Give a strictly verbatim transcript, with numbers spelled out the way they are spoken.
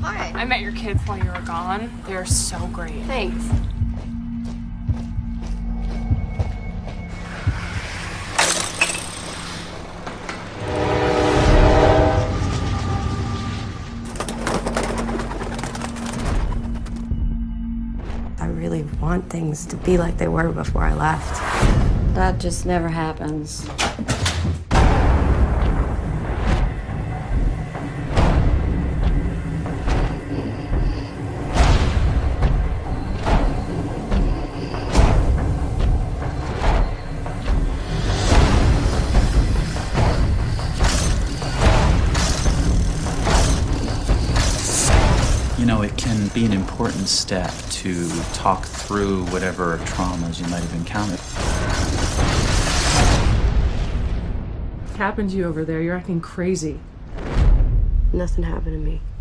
Hi. I met your kids while you were gone. They're so great. Thanks. I really want things to be like they were before I left. That just never happens. You know, it can be an important step to talk through whatever traumas you might have encountered. What happened to you over there? You're acting crazy. Nothing happened to me.